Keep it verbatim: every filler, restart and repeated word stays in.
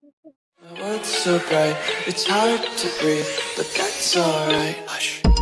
My world's so bright, it's hard to breathe, but that's alright. Hush.